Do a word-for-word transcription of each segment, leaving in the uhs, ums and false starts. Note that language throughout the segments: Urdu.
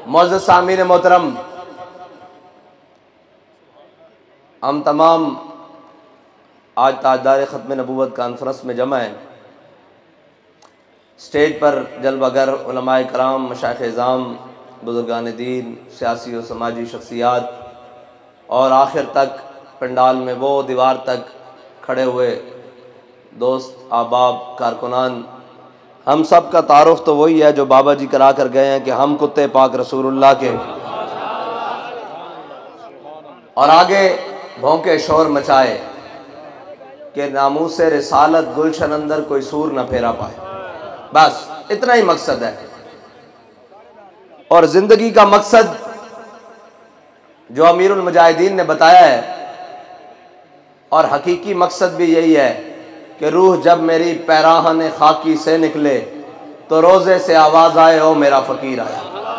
معزز سامعین محترم، ہم تمام آج تاجدار ختم نبوت کانفرنس میں جمع ہیں۔ اسٹیج پر جلوہ گر علماء کرام، مشائخ اعظام، بزرگان دین، سیاسی و سماجی شخصیات، اور آخر تک پنڈال میں وہ دیوار تک کھڑے ہوئے دوست، احباب، کارکنان، ہم سب کا تعارف تو وہی ہے جو بابا جی کرا کر گئے ہیں کہ ہم کتے پاک رسول اللہ کے، اور آگے بھونکے شور مچائے کہ ناموس رسالت گلشن اندر کوئی سور نہ پھیرا پائے۔ بس اتنا ہی مقصد ہے، اور زندگی کا مقصد جو امیر المجاہدین نے بتایا ہے، اور حقیقی مقصد بھی یہی ہے کہ روح جب میری پیراہن خاکی سے نکلے تو روزے سے آواز آئے او میرا فقیر آیا۔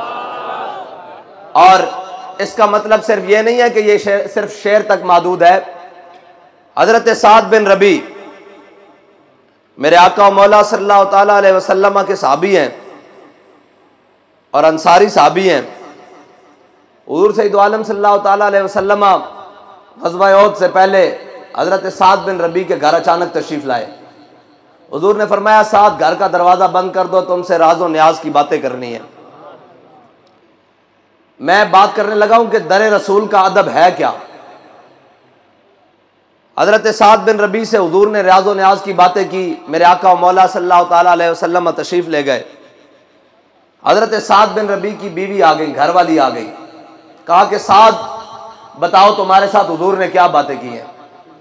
اور اس کا مطلب صرف یہ نہیں ہے کہ یہ شعر صرف شعر تک محدود ہے۔ حضرت سعد بن ربیع میرے آقا و مولا صلی اللہ تعالیٰ علیہ وسلم کے صحابی ہیں اور انصاری صحابی ہیں۔ حضور سید عالم صلی اللہ تعالیٰ علیہ وسلم غزوہ احد سے پہلے حضرت سعد بن ربیع کے گھر اچانک تشریف لائے۔ حضور نے فرمایا سعد گھر کا دروازہ بند کر دو، تم سے راز و نیاز کی باتیں کرنی ہیں۔ میں بات کرنے لگا ہوں کہ در رسول کا ادب ہے کیا۔ حضرت سعد بن ربیع سے حضور نے راز و نیاز کی باتیں کی، میرے آقا و مولا صلی اللہ تعالیٰ علیہ وسلم تشریف لے گئے۔ حضرت سعد بن ربیع کی بیوی آ گئی، گھر والی آ گئی، کہا کہ سعد بتاؤ تمہارے ساتھ حضور نے کیا باتیں کی ہیں۔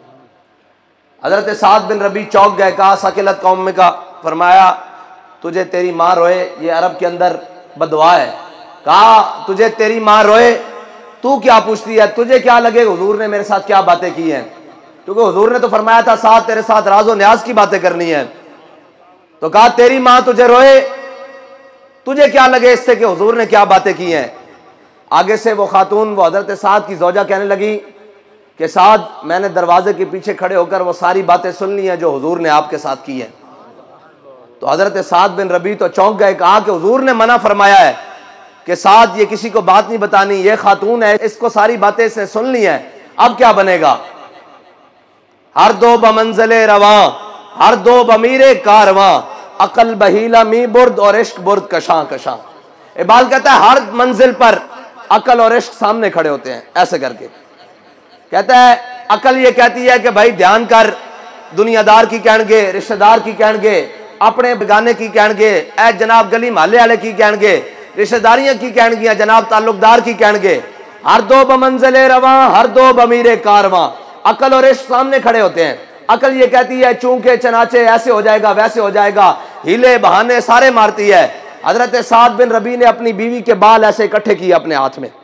حضرت سعد بن ربیع چونک گئے، کہا سکلت قوم کا، فرمایا تجھے تیری ماں روئے، یہ عرب کے اندر بدعا ہے۔ کہا تجھے تیری ماں روئے تو کیا پوچھتی ہے، تجھے کیا لگے حضور نے میرے ساتھ کیا باتیں کی ہیں، کیونکہ حضور نے تو فرمایا تھا ساتھ تیرے ساتھ راز و نیاز کی باتیں کرنی ہے۔ تو کہا تیری ماں تجھے روئے، تجھے کیا لگے اس سے کہ حضور نے کیا باتیں کی ہیں۔ آگے سے وہ خاتون، وہ حضرت سعد کی زوجہ کہنے لگی کہ سعد میں نے دروازے کے پیچھے کھڑے ہو کر وہ ساری باتیں سن لی ہیں جو حضور نے آپ کے ساتھ کی ہیں۔ تو حضرت سعد بن ربیع تو چونک گئے، کہا کہ حضور نے منع فرمایا ہے کہ سعد یہ کسی کو بات نہیں بتانی، یہ خاتون ہے، اس کو ساری باتیں اس نے سن لی ہیں، اب کیا بنے گا۔ ہر دو بمنزل رواں، ہر دو بمیر کارواں، عقل بہیلا می برد اور عشق برد کشاں کشاں۔ اقبال کہتا ہے ہر منزل پر عقل اور عشق سامنے کھڑے ہوتے ہیں، ایسے کر کے کہتا ہے عقل یہ کہتی ہے کہ بھائی دھیان کر، دنیا دار کی کہن گے، رشتہ دار کی کہن گے، اپنے بگانے کی کہن گے، اے جناب گلی محلے والے کی کہن گے، رشتہ داریاں کی کہن گیا، جناب تعلق دار کی کہن گے، ہر دو بمنزل رواں، ہر دو بمیر کارواں۔ عقل اور عشق سامنے کھڑے ہوتے ہیں۔ عقل یہ کہتی ہے چونکہ چنانچہ ایسے ہو جائے گا ویسے ہو جائے گا، ہیلے بہانے سارے مارتی ہے۔ حضرت سعد بن ربیع نے اپنی بیوی کے بال ایسے اکٹھے کیے اپنے ہاتھ میں۔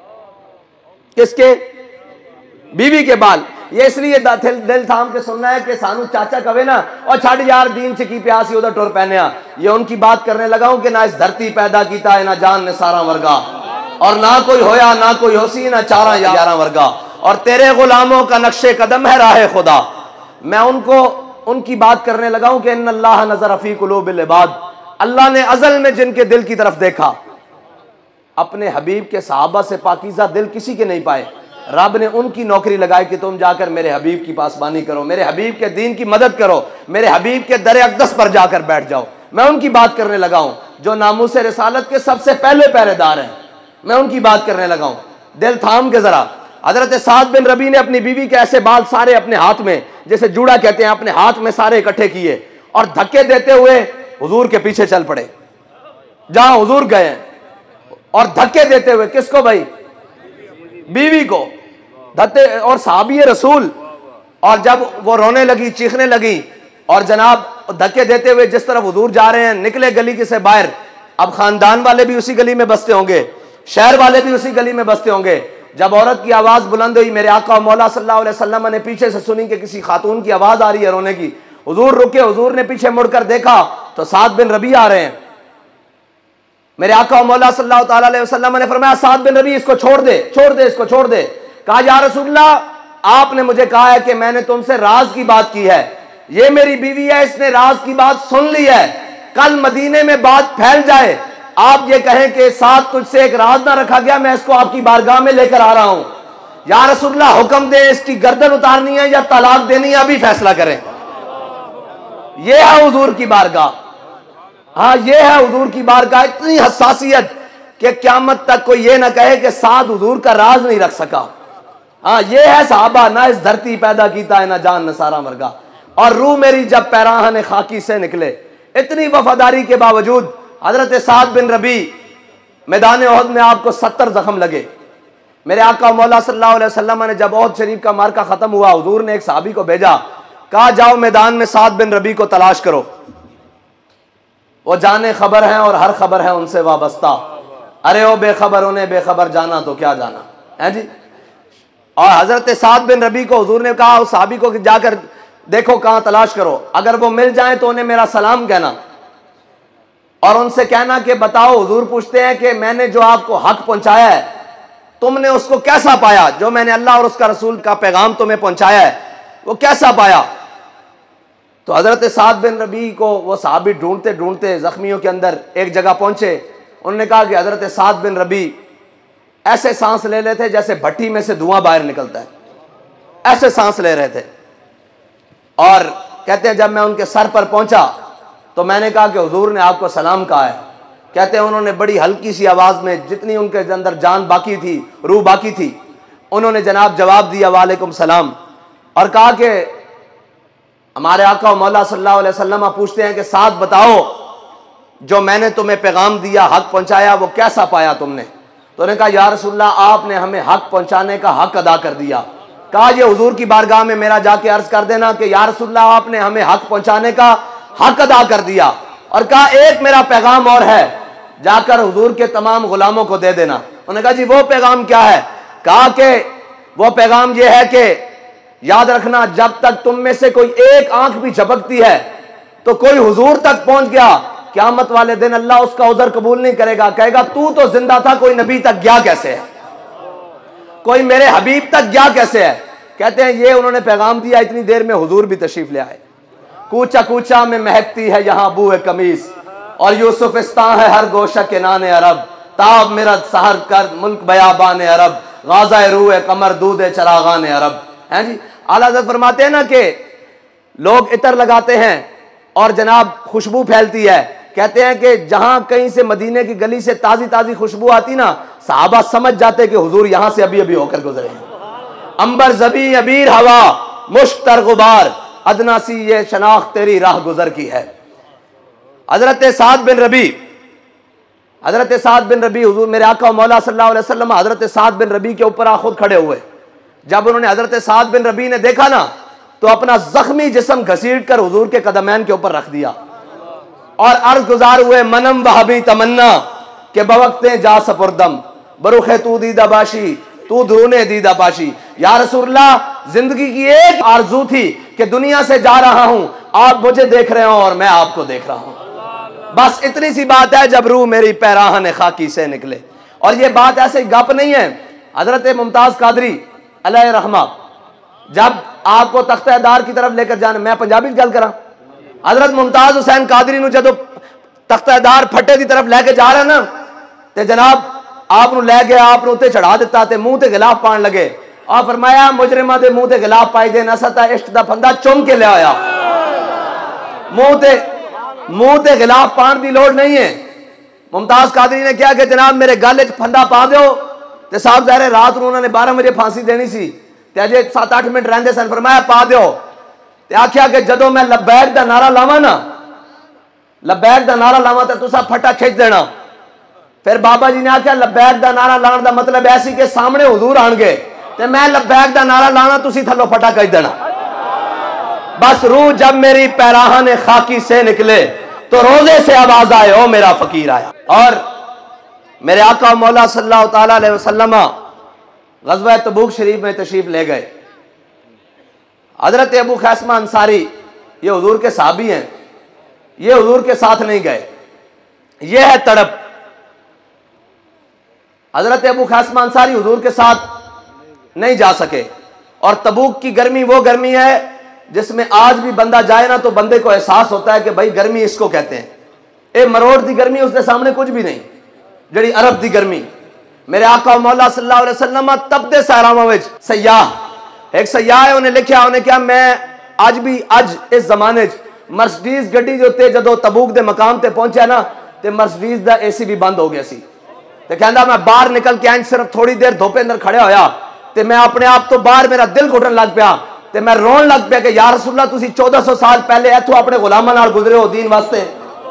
کس کے؟ بیوی کے بال۔ یہ اس لیے دل تھام کے سننا ہے کہ سانو چاچا کہے نا اور چھڑ یار دین سے کی پیاسی ادھر ٹر پہنیا، یہ ان کی بات کرنے لگا ہوں کہ نہ اس دھرتی پیدا کیتا ہے نہ جان نے سارا ورگا، اور نہ کوئی ہویا نہ کوئی ہوسی نہ چارہ یارہ ورگا، اور تیرے غلاموں کا نقش قدم ہے راہ خدا۔ میں ان کو ان کی بات کرنے لگا ہوں کہ ان اللہ نظر فی قلوب العباد، اللہ نے ازل میں جن کے دل کی طرف دیکھا، اپنے حبیب کے صحابہ سے پاکیزہ دل کسی کے نہیں پائے، رب نے ان کی نوکری لگائی کہ تم جا کر میرے حبیب کی پاسبانی کرو، میرے حبیب کے دین کی مدد کرو، میرے حبیب کے در اقدس پر جا کر بیٹھ جاؤ۔ میں ان کی بات کرنے لگا ہوں جو ناموس رسالت کے سب سے پہلے پہرے دار ہیں، میں ان کی بات کرنے لگا ہوں۔ دل تھام کے ذرا۔ حضرت سعد بن ربیع نے اپنی بیوی کے ایسے بال سارے اپنے ہاتھ میں، جیسے جوڑا کہتے ہیں، اپنے ہاتھ میں سارے اکٹھے کیے اور دھکے دیتے ہوئے حضور کے پیچھے چل پڑے جہاں حضور گئے ہیں، اور دھکے دیتے ہوئے کس کو بھائی؟ بیوی کو دھتے، اور صحابی رسول۔ اور جب وہ رونے لگی، چیخنے لگی، اور جناب دھکے دیتے ہوئے جس طرف حضور جا رہے ہیں، نکلے گلی کے سے باہر، اب خاندان والے بھی اسی گلی میں بستے ہوں گے، شہر والے بھی اسی گلی میں بستے ہوں گے۔ جب عورت کی آواز بلند ہوئی، میرے آقا و مولا صلی اللہ علیہ وسلم نے پیچھے سے سنی کہ کسی خاتون کی آواز آ رہی ہے رونے کی، حضور رکے، حضور نے پیچھے مڑ کر دیکھا تو سعد بن ربیع آ رہے ہیں۔ میرے آقا و مولا صلی اللہ تعالیٰ علیہ وسلم نے فرمایا سعد بن ربیع اس کو چھوڑ دے، چھوڑ دے، اس کو چھوڑ دے۔ کہا یا رسول اللہ آپ نے مجھے کہا ہے کہ میں نے تم سے راز کی بات کی ہے، یہ میری بیوی ہے، اس نے راز کی بات سن لی ہے، کل مدینے میں بات پھیل جائے، آپ یہ کہیں کہ ساتھ تجھ سے ایک راز نہ رکھا گیا، میں اس کو آپ کی بارگاہ میں لے کر آ رہا ہوں، یا رسول اللہ حکم دیں اس کی گردن اتارنی ہے یا طلاق دینی ہے، ابھی فیصلہ کریں۔ یہ ہے حضور کی بارگاہ، ہاں یہ ہے حضور کی بارگاہ، اتنی حساسیت کہ قیامت تک کوئی یہ نہ کہے کہ ساتھ حضور کا راز نہیں رکھ سکا۔ ہاں یہ ہے صحابہ، نہ اس دھرتی پیدا کیتا ہے نہ جان نہ سارا مرگا، اور روح میری جب پیراہن خاکی سے نکلے۔ اتنی وفاداری کے باوجود حضرت سعد بن ربیع میدان احد میں آپ کو ستر زخم لگے۔ میرے آقا مولا صلی اللہ علیہ وسلم نے جب احد شریف کا مارکہ ختم ہوا، حضور نے ایک صحابی کو بھیجا، کہا جاؤ میدان میں سعد بن ربیع کو تلاش کرو، وہ جانے خبر ہیں اور ہر خبر ہے ان سے وابستہ۔ ارے او بے خبر انہیں بے خبر جانا تو کیا جانا ہے جی۔ اور حضرت سعد بن ربیع کو حضور نے کہا اس صحابی کو کہ جا کر دیکھو کہاں تلاش کرو، اگر وہ مل جائیں تو انہیں میرا سلام کہنا اور ان سے کہنا کہ بتاؤ، حضور پوچھتے ہیں کہ میں نے جو آپ کو حق پہنچایا ہے تم نے اس کو کیسا پایا، جو میں نے اللہ اور اس کا رسول کا پیغام تمہیں پہنچایا ہے وہ کیسا پایا؟ تو حضرت سعد بن ربیع کو وہ صحابی ڈھونڈتے ڈھونڈتے زخمیوں کے اندر ایک جگہ پہنچے۔ انہوں نے کہا کہ حضرت سعد بن ربیع ایسے سانس لے لیتے جیسے بھٹی میں سے دھواں باہر نکلتا ہے، ایسے سانس لے رہے تھے۔ اور کہتے ہیں جب میں ان کے سر پر پہنچا تو میں نے کہا کہ حضور نے آپ کو سلام کہا ہے۔ کہتے ہیں انہوں نے بڑی ہلکی سی آواز میں، جتنی ان کے اندر جان باقی تھی، روح باقی تھی، انہوں نے جناب جواب دیا وعلیکم سلام، اور کہا کہ ہمارے آقا و مولا صلی اللہ علیہ وسلم پوچھتے ہیں کہ سعد بتاؤ جو میں نے تمہیں پیغام دیا، حق پہنچایا، وہ کیسا پایا تم نے؟ تو انہوں نے کہا یا رسول اللہ آپ نے ہمیں حق پہنچانے کا حق ادا کر دیا۔ کہا یہ حضور کی بارگاہ میں میرا جا کے عرض کر دینا کہ یا رسول اللہ آپ نے ہمیں حق پہنچانے کا حق ادا کر دیا، اور کہا ایک میرا پیغام اور ہے، جا کر حضور کے تمام غلاموں کو دے دینا۔ انہوں نے کہا جی وہ پیغام کیا ہے؟ کہا کہ وہ پیغام یہ ہے کہ یاد رکھنا جب تک تم میں سے کوئی ایک آنکھ بھی جھپکتی ہے تو کوئی حضور تک پہنچ گیا، قیامت والے دن اللہ اس کا عذر قبول نہیں کرے گا، کہے گا تو تو زندہ تھا، کوئی نبی تک گیا کیسے ہے، کوئی میرے حبیب تک گیا کیسے ہے؟ کہتے ہیں یہ انہوں نے پیغام دیا، اتنی دیر میں حضور بھی تشریف لے آئے۔ کوچا کوچا میں مہکتی ہے یہاں بو قمیص، اور یوسفستان ہے ہر گوشہ کے نان عرب، تاب میرا سحر کر ملک بیابان عرب، غازہ روح قمر دود چراغان عرب۔ ہیں جی اعلیٰ حضرت فرماتے ہیں نا کہ لوگ عطر لگاتے ہیں اور جناب خوشبو پھیلتی ہے، کہتے ہیں کہ جہاں کہیں سے مدینے کی گلی سے تازی تازی خوشبو آتی نا، صحابہ سمجھ جاتے کہ حضور یہاں سے ابھی ابھی ہو کر گزرے ہیں۔ امبر زبی عبیر ہوا مشتر غبار، ادنا سی یہ شناخت تیری راہ گزر کی ہے۔ حضرت سعد بن ربیع حضرت سعد بن ربیع حضور میرے آقا و مولا صلی اللہ علیہ وسلم حضرت سعد بن ربیع کے اوپر آ خود کھڑے ہوئے۔ جب انہوں نے حضرت سعد بن ربیع نے دیکھا نا تو اپنا زخمی جسم گھسیٹ کر حضور کے قدمین کے اوپر رکھ دیا اور عرض گزار ہوئے منم وہبی تمنا کہ بوقتیں جا سپردم بروخ تو دیدہ باشی تو درونے دیدہ باشی۔ یا رسول اللہ زندگی کی ایک آرزو تھی کہ دنیا سے جا رہا ہوں، آپ مجھے دیکھ رہے ہوں اور میں آپ کو دیکھ رہا ہوں، بس اتنی سی بات ہے جب روح میری پیراہن خاکی سے نکلے۔ اور یہ بات ایسے گپ نہیں ہے۔ حضرت ممتاز قادری علیہ رحمہ جب آپ کو تختہ دار کی طرف لے کر جانا، میں پنجابی گل کراں، حضرت ممتاز حسین قادری نو جدو تختہ دار پھٹے دی طرف لے کے جا رہا نا تے جناب آپ نو لے گیا، آپ نو تے چڑھا دیتا تے منہ تے غلاف پان لگے، آپ فرمایا مجرمہ دے منہ تے غلاف پائی دے نہ ستا عشق دا پھندا چوم کے لے آیا۔ منہ تے منہ تے غلاف پان دی لوڑ نہیں ہے۔ ممتاز قادری نے کیا کہ جناب میرے گل وچ پھندا پا دیو، تے صاحب ظاہر رات نو انہوں نے بارہ بجے پھانسی دینی سی تے اجے سات آٹھ منٹ رہندے سن، فرمایا پا دیو۔ تے آکھیا کہ جدو میں لبیک دا نعرہ لاواں نا لبیک دا نعرہ لاواں تے تساں پھٹا کھچ دینا۔ پھر بابا جی نے آکھیا لبیک دا نعرہ لان دا مطلب ایسی کہ سامنے حضور آن گے تے میں لبیک دا نعرہ لانا تسی تھلو پھٹا کھچ دینا۔ بس روح جب میری پیراہن خاکی سے نکلے تو روزے سے آواز آئے او میرا فقیر آیا۔ اور میرے آقا مولا صلی اللہ تعالیٰ علیہ وسلم غزوہ تبوک شریف میں تشریف لے گئے۔ حضرت ابو خیثمہ انصاری یہ حضور کے صحابی ہیں، یہ حضور کے ساتھ نہیں گئے، یہ ہے تڑپ۔ حضرت ابو خیثمہ انصاری حضور کے ساتھ نہیں جا سکے، اور تبوک کی گرمی وہ گرمی ہے جس میں آج بھی بندہ جائے نا تو بندے کو احساس ہوتا ہے کہ بھائی گرمی اس کو کہتے ہیں۔ اے مروڑ دی گرمی اس دے سامنے کچھ بھی نہیں، جڑی عرب دی گرمی۔ میرے آقا و مولا صلی اللہ علیہ وسلم تب دے سہراواں وچ سیاح، ایک سیاح ہے، انہیں لکھیا انہیں کیا میں اج بھی اج اس زمانے مرسڈیز گڈی دے اوتے جدوں تبوک دے مقام تے پہنچیا نا تے مرسڈیز دا اے سی بھی بند ہو گیا سی، تے کہندا میں باہر نکل کے آئیں صرف تھوڑی دیر دھوپے اندر کھڑے ہویا تے میں اپنے آپ تو باہر میرا دل گھٹن لگ پیا تے میں رون لگ پیا کہ یا رسول اللہ تسی چودہ سو سال پہلے ایتھوں اپنے غلاماں نال گزرے ہو دین واسطے۔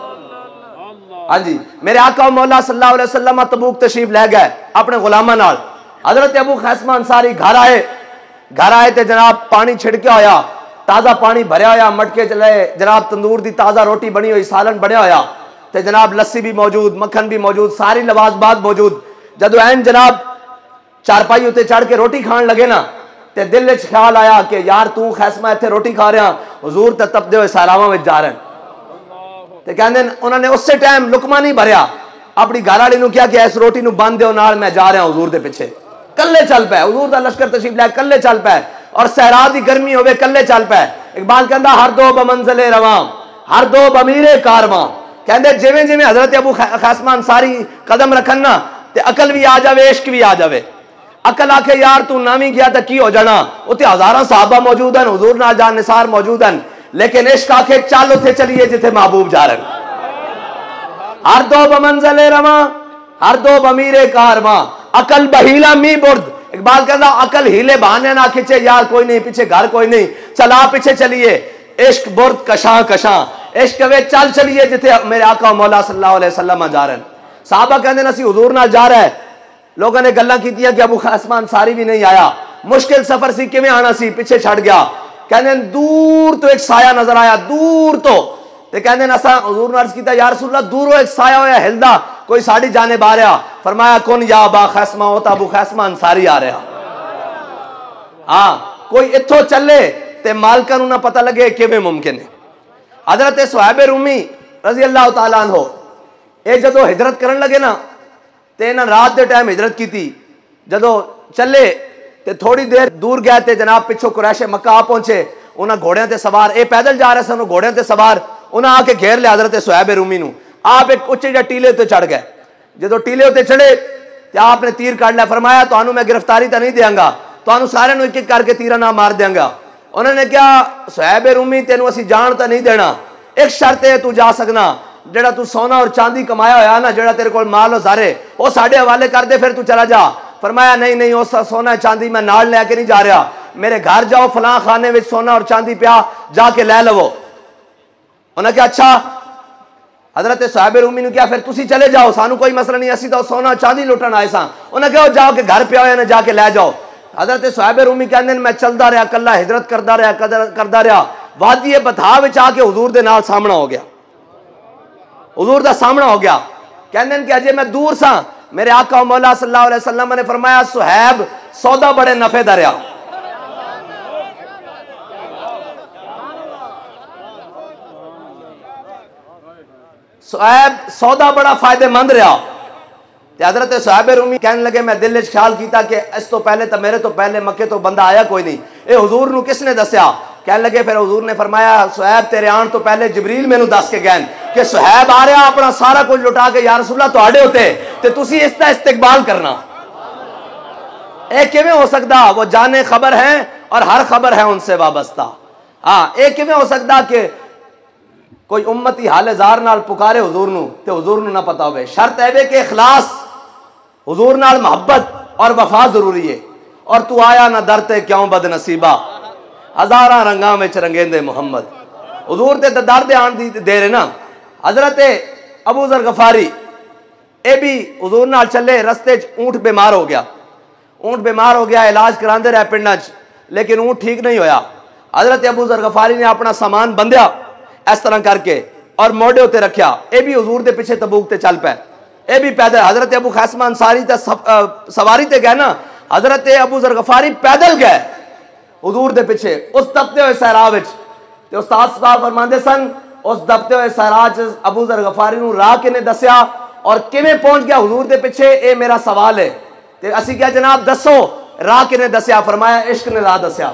ہاں جی، میرے آقا و مولا صلی اللہ علیہ وسلم تبوک تشریف لے گئے اپنے غلاماں نال۔ حضرت ابو خیثمہ انصاری گھر آئے، گھر آئے تے جناب پانی چھڑکیا ہویا، تازہ پانی بھریا ہویا، مٹکے چلے جناب تندور دی تازہ روٹی بنی ہوئی، سالن بنیا ہویا تے جناب لسی بھی موجود، مکھن بھی موجود، ساری لوازمات موجود۔ جدو این جناب چارپائی ہوتے چڑھ کے روٹی کھان لگے نا تے دل وچ خیال آیا کہ یار تو خیسمہ ایتھے روٹی کھا رہا، حضور تے تپدے ہوئے سہراواں وچ جا رہے ہیں تے کہندے انہوں نے اس سے ٹائم لقمہ نہیں بھریا، اپنی گھر والی نو کیا کہ اس روٹی نو بند دیو نال میں جا رہا حضور دے پیچھے، کلے چل پے، حضور دا لشکر تشریف لے کلے چل پے، اور صحرا دی گرمی ہوے کلے چل پے۔ اقبال کہندا ہر دو بمنزل رواں، ہر دو بمیر کارواں، کہندے جویں جویں حضرت ابو خیثمہ انصاری قدم رکھن نا تے عقل بھی آ جاوے، عشق بھی آ جاوے۔ عقل آکھے یار تو نامی گیا تے کی ہو جانا، اوتے ہزاراں صحابہ موجود ہیں، حضور نال جان نثار موجود ہیں، لیکن عشق آکھے چل اوتھے چلیے جتھے محبوب جا رہے ہیں۔ ہر دو بمنزل رواں، ہر دو بمیر کارواں، عقل بہیلا می برد۔ اقبال کہتا عقل ہیلے بہانے نہ کھچے، یار کوئی نہیں پیچھے گھر کوئی نہیں، چلا پیچھے چلیے، عشق برد کشاں کشاں، عشق وے چل چلیے جتھے میرے آقا و مولا صلی اللہ علیہ وسلم جا رہے ہیں۔ صحابہ کہندے اسی حضور نال جا رہا ہے، لوگوں نے گلاں کیتیاں کہ ابو خیثمہ انصاری بھی نہیں آیا، مشکل سفر سی کیویں آنا سی، پیچھے چھڑ گیا۔ کہندے دور تو ایک سایہ نظر آیا، دور تو تے کہندے اساں حضور نے عرض کیتا یا رسول اللہ دوروں ایک سایہ ہویا ہلدا، کوئی ساڈی جانب آ رہا، فرمایا کن یا ابا خیثمہ، او تا ابو خیثمہ انصاری آ رہا۔ ہاں کوئی اتھوں چلے تے مالکاں نوں نہ پتہ لگے کیویں ممکن ہے۔ حضرت صہیب رومی رضی اللہ تعالیٰ عنہ اے جدو ہجرت کرن لگے نا تے انہاں رات دے ٹائم ہجرت کیتی، جدو چلے تے تھوڑی دیر دور گئے تے جناب پچھو قریش مکہ آ پہنچے، انہاں گھوڑیاں تے سوار، اے پیدل جا رہے سن، گھوڑیاں تے سوار، انہاں آ کے گھیر لیا حضرت صہیب رومی نو، آپ ایک اچھے جا ٹیلے تے چڑھ گئے، جدو ٹیلے تے چڑھے تے آپ نے تیر کاٹ لیا، فرمایا تانوں میں گرفتاری تے نہیں دیاں گا، تانوں سارے نو ایک ایک کر کے تیرا نہ مار دیاں گا۔ انہوں نے کیا صہیب رومی تینوں اسی جان تے نہیں دینا، ایک شرط ہے تو جا سکنا، جڑا تو سونا اور چاندی کمایا ہویا نا، جڑا تیرے کول مال و زارے وہ ساڈے حوالے کر دے پھر تو چلا جا۔ فرمایا نہیں نہیں وہ سونا چاندی میں نال لے کے نہیں جا رہا، میرے گھر جاؤ فلاں خانے وچ سونا اور چاندی پیا، جا کے لے لو۔ انہوں نے کہا اچھا۔ حضرت صہیب رومی نے کیا پھر تسی چلے جاؤ، سانو کوئی مسئلہ نہیں، اسی تو سونا چاندی لٹن آئے ساں۔ انہوں نے کہا جاؤ کہ گھر پیا ہویا نے جا کے لے جاؤ۔ حضرت صہیب رومی کہندے میں چلدا رہا کلا، ہجرت کردا رہا کردا رہا، وادی بطحا وچ آ کے حضور دے نال سامنا ہو گیا، حضور دا سامنا ہو گیا۔ کہندے کہ اجے میں دور ساں، میرے آقا و مولا صلی اللہ علیہ وسلم نے فرمایا صہیب سودا بڑے نفع دا رہا، صہیب سودا بڑا فائدے مند رہا۔ حضرت صہیب رومی کہنے لگے میں دل وچ خیال کیتا کہ اس تو پہلے تو میرے تو پہلے مکے تو بندہ آیا کوئی نہیں، اے حضور نو کس نے دسیا؟ کہنے لگے پھر حضور نے فرمایا صہیب تیرے آن تو پہلے جبریل میں نو دس کے گئے کہ صہیب آ رہا اپنا سارا کچھ لٹا کے یا رسول اللہ تواڈے ہوتے تے تسی اس دا استقبال کرنا۔ اے کیویں ہو سکتا؟ وہ جانے خبر ہیں اور ہر خبر ہے ان سے وابستہ۔ ہاں اے کیویں ہو سکتا کہ کوئی امتی حال زار نال پکارے حضور نو تے حضور نو نہ پتا ہوئے؟ شرط ہے کہ اخلاص، حضور نال محبت اور وفا ضروری ہے۔ اور تو آیا نہ درتے کیوں بد نصیبہ، ہزاراں رنگاں وچ رنگیندے محمد، حضور تے درد آن دی دے رہے نا۔ حضرت ابو ذر غفاری اے بھی حضور نال چلے، رستے چ اونٹ بیمار ہو گیا، اونٹ بیمار ہو گیا، علاج کراندے رہے پنڈاں چ، لیکن اونٹ ٹھیک نہیں ہویا۔ حضرت ابو ذر غفاری نے اپنا سامان بندھیا اس طرح کر کے اور موڈے ہوتے رکھیا، اے بھی حضور دے پیچھے تبوک تے چل پے، اے بھی پیدل۔ حضرت ابو خیثمہ انصاری تے سواری تے گئے نا، حضرت ابو ذر غفاری پیدل گئے حضور دے پیچھے اس دبتے ہوئے صحرا وچ۔ تے استاد صاحب فرماندے سن اس دبتے ہوئے صحرا وچ ابو ذر غفاری نو راہ کنے دسیا اور کیویں پہنچ گیا حضور دے پیچھے، اے میرا سوال ہے۔ تے اسی کیا جناب دسو راہ کنے دسیا؟ فرمایا عشق نے راہ دسیا۔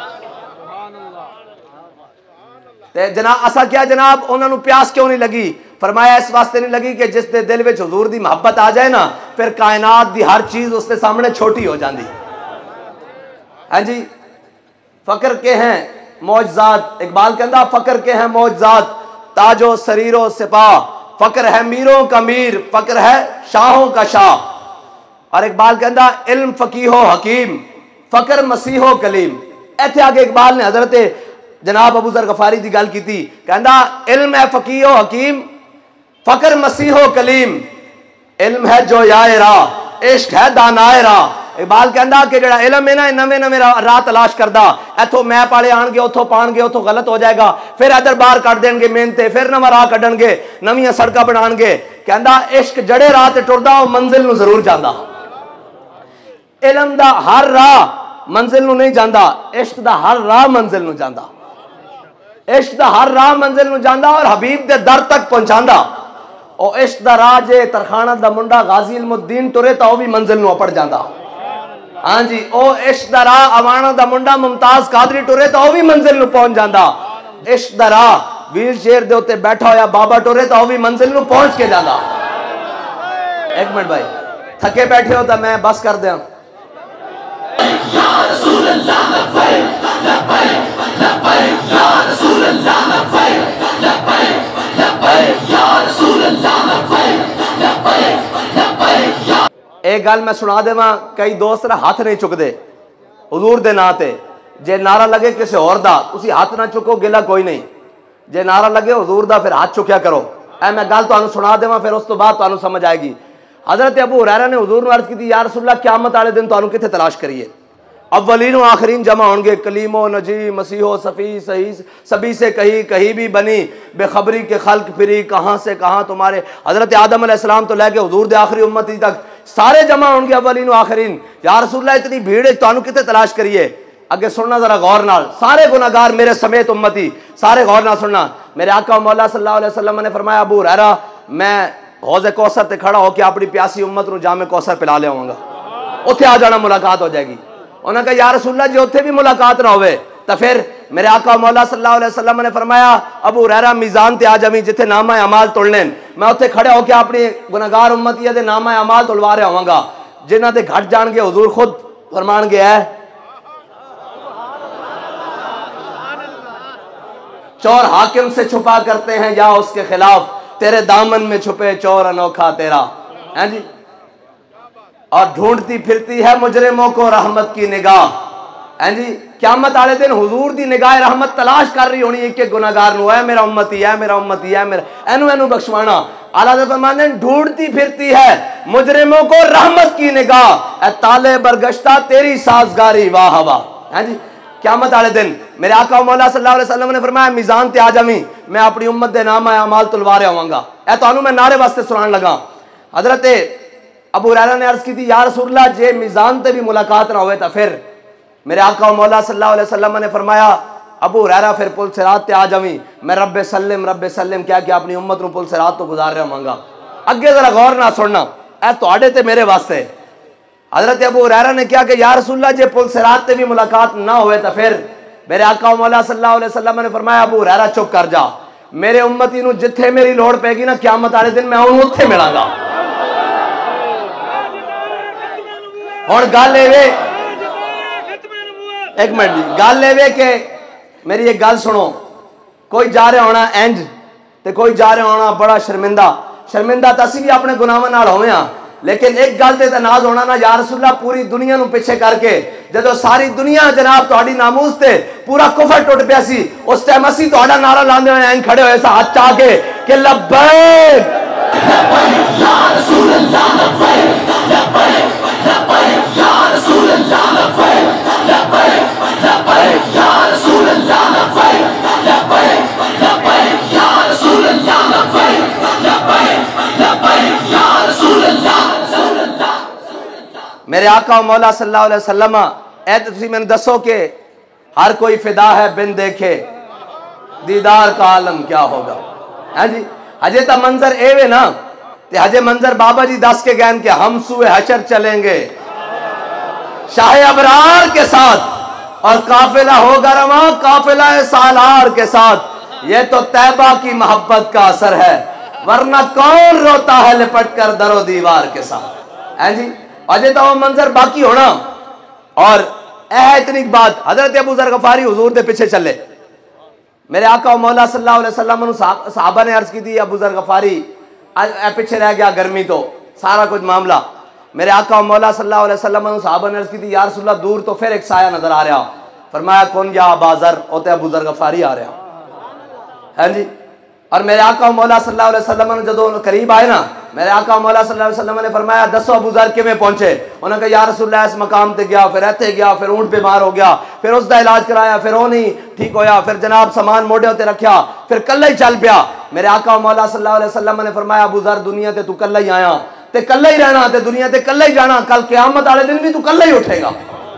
تے جناب اسا کیا جناب انہاں نو پیاس کیوں نہیں لگی؟ فرمایا اس واسطے نہیں لگی کہ جس دے دل وچ حضور دی محبت آ جائے نا پھر کائنات دی ہر چیز اس کے سامنے چھوٹی ہو جاندی. ہاں جی فقر کے ہیں معجزات، اقبال کہندا فقر کے ہیں معجزات تاج و سریر و سپاہ، فقر ہے میروں کا میر، فقر ہے شاہوں کا شاہ. اور اقبال کہندا علم فقیہ و حکیم، فقر مسیح و کلیم. ایتھے آگے اقبال نے حضرت جناب ابو ذر غفاری دی گل کیتی، کہندا علم ہے فقیہ و حکیم، فقر مسیح و کلیم، علم ہے جو یائے راہ، عشق ہے دانائے راہ. اقبال کہندا کہ جڑا علم ہے نا نویں نویں راہ تلاش کردا، ایتھوں میپ والے آن گے اتھوں پان گے اتھوں غلط ہو جائے گا، پھر ادھر باہر کٹ دین گے محنتے، پھر نواں راہ کڈن گے، نویاں سڑکاں بنان گے. کہندا عشق جڑے راہ تے ٹردا او منزل نو ضرور جاندا. علم دا ہر راہ منزل نو نہیں جاندا، عشق دا ہر راہ منزل نو جاندا. عشق دا ہر راہ منزل نو جاندا اور حبیب دے در تک پہنچاندا. او عشق دا راہ جے ترخانہ دا منڈا غازی علم الدین ٹرے تا او بھی منزل نو اپڑ جاندا. ہاں جی او عشق دا راہ اوانا دا منڈا ممتاز قادری ٹرے تا او بھی منزل نو پہنچ جاندا. عشق دا راہ ویل چیئر دے اوتے بیٹھا ہویا بابا ٹرے تا او بھی منزل نو پہنچ کے جاندا. ایک منٹ بھائی تھکے بیٹھے ہو تا میں بس کر دیاں. یا رسول اللہ لبیک لبیک لبیک یا رسول اللہ لبیک لبیک لبیک یا رسول اللہ لبیک لبیک لبیک. ایک گل میں سنا دے ماں کئی دوست نہ ہاتھ نہیں چک دے حضور دے نا تے، جے نعرہ لگے کسی اور دا اسی ہاتھ نہ چکو گلا کوئی نہیں، جے نعرہ لگے حضور دا پھر ہاتھ چکیا کرو. اے میں گل تانوں سنا دے ماں پھر اس تو بعد تانوں سمجھ آئے گی. حضرت ابو ہریرہ نے حضور نے عرض کی تھی یا رسول اللہ قیامت والے دن تانوں کتے تلاش کریے؟ اولین و آخرین جمع ہوں گے، کلیم و نجی مسیح و صفی صحیح سبھی سے کہیں کہیں بھی بنی، بے خبری کے خلق پھری کہاں سے کہاں تمہارے. حضرت آدم علیہ السلام تو لے کے حضور دے آخری امتی تک سارے جمع ہوں گے اولین و آخرین. یا رسول اللہ اتنی بھیڑ ہے تانوں کتے تلاش کریے؟ اگے سننا ذرا غور نال، سارے گناہگار میرے سمیت امتی سارے غور نال سننا. میرے آقا مولا صلی اللہ علیہ وسلم نے فرمایا ابو ہریرہ میں حوض کوثر تے کھڑا ہو کے اپنی پیاسی امت نو جام کوثر پلا لے آواں گا، اوتھے آ جانا ملاقات ہو جائے گی. انہوں نے کہا یا رسول اللہ جی اوتھے بھی ملاقات نہ ہوئے تو پھر؟ میرے آقا مولا صلی اللہ علیہ وسلم نے فرمایا ابو ہریرہ میزان تے آ جاویں جتھے نامہ اعمال تولنے، میں اوتھے کھڑے ہو کے اپنی گناہگار امتیاں دے نامہ اعمال تلوا رہا ہوں گا. جنہاں دے گھٹ جان گے حضور خود فرمان گیا ہے چور حاکم سے چھپا کرتے ہیں یا اس کے خلاف، تیرے دامن میں چھپے چور انوکھا تیرا. ہیں جی اور ڈھونڈتی پھرتی ہے مجرموں کو رحمت کی نگاہ. ہیں جی قیامت والے دن حضور دی نگاہ رحمت تلاش کر رہی ہونی ایک ایک گناہگار نو، اے میرا امتی اے میرا امتی اے میرا اینو اینو بخشوانا. اعلیٰ حضرت فرماتے ہیں ڈھونڈتی پھرتی ہے مجرموں کو رحمت کی نگاہ، اے تالے برگشتہ تیری سازگاری واہ واہ. ہیں جی قیامت والے دن میرے آقا مولا صلی اللہ علیہ وسلم نے فرمایا میزان تے آ جاویں میں اپنی امت دے نام اعمال تلوا رہا ہوں گا. اے تانوں میں نعرے واسطے سنان لگا. حضرت ابو ہریرہ نے عرض کی تھی یا رسول اللہ جے میزان تے بھی ملاقات نہ ہوئے تو پھر؟ میرے آقا مولا صلی اللہ علیہ وسلم نے فرمایا ابو ہریرہ پھر پل صراط تے آ جاویں میں رب سلم رب سلم کیا کہ اپنی امت نو پل صراط تو گزار رہا ہوں گا. اگے ذرا غور نہ سننا اے تواڈے تے میرے واسطے. حضرت ابو ہریرہ نے کیا کہ یا رسول اللہ جے پل صراط تے بھی ملاقات نہ ہوئے تو پھر؟ میرے آقا مولا صلی اللہ علیہ وسلم نے فرمایا ابو ہریرہ چپ کر جا، میرے امتی نو جتھے میری لوڑ پے گی نا قیامت والے دن میں انہوں اتھے ملاں گا. اور گل لے وے ایک منٹ جی گل لے وے کہ میری ایک گل سنو، کوئی جا رہا ہونا اینج تے کوئی جا رہا ہونا بڑا شرمندہ شرمندہ تا اسی بھی اپنے گناہاں نال ہوئے ہاں، لیکن ایک گل تے ناز ہونا نا یا رسول اللہ پوری دنیا نو پیچھے کر کے جدو ساری دنیا جناب تہاڈی ناموس تے پورا کفر ٹوٹ پیا سی اس ٹائم اسی تہاڈا نعرہ لاندے ہوئے این کھڑے ہوئے سا ہاتھ چاہ کے کہ لبیک لبیک یا رسول اللہ لبیک لبیک لبیک یا رسول اللہ لبیک لبیک لبیک یا رسول اللہ لبیک لبیک لبیک یا رسول اللہ لبیک لبیک لبیک یا رسول اللہ. میرے آقا و مولا صلی اللہ علیہ وسلم اے تسی میں نے دسو کہ ہر کوئی فدا ہے بن دیکھے دیدار کا عالم کیا ہوگا. ہاں جی ہجے تا منظر اے وے نا تے ہجے منظر بابا جی دس کے گئن کہ ہم سوئے حشر چلیں گے شاہ ابرار کے ساتھ اور قافلہ ہوگا رواں قافلہ سالار کے ساتھ. یہ تو طیبہ کی محبت کا اثر ہے ورنہ کون روتا ہے لپٹ کر در و دیوار کے ساتھ. ہیں جی اجے تو وہ منظر باقی ہونا. اور اے اتنی بات, حضرت ابو ذر غفاری حضور دے پیچھے چلے. میرے آقا و مولا صلی اللہ علیہ وسلم صحابہ نے عرض کی تھی ابو ذر غفاری اے پیچھے رہ گیا گرمی تو سارا کچھ معاملہ. میرے آقا و مولا صلی اللہ علیہ وسلم صحابہ نے عرض کی تھی یا رسول اللہ دور تو پھر ایک سایہ نظر آ رہا. فرمایا کون یا ابا ذر, ہوتے ابو ذر غفاری آ رہا ہے جی. اور میرے آقا و مولا صلی اللہ علیہ وسلم نے جدو قریب آئے نا, میرے آقا و مولا صلی اللہ علیہ وسلم نے فرمایا دسو ابو ذر کیویں پہنچے. انہوں نے کہا یا رسول اللہ اس مقام تے گیا, پھر ایتھے گیا, پھر اونٹ بیمار ہو گیا, پھر اس دا علاج کرایا, پھر وہ نہیں ٹھیک ہویا, پھر جناب سامان موڑے ہوتے رکھیا, پھر کلہ ہی چل پیا. میرے آقا و مولا صلی اللہ علیہ وسلم نے فرمایا ابو ذر دنیا تے تو کلہ ہی آیا تے کلہ ہی رہنا تے دنیا تے کلہ ہی جانا, کل قیامت والے دن بھی تو کلہ ہی اٹھے گا.